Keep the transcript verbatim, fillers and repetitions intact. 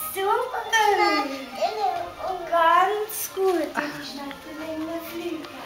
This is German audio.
Super. Ganz gut. Ich schneide wegen der Flügel.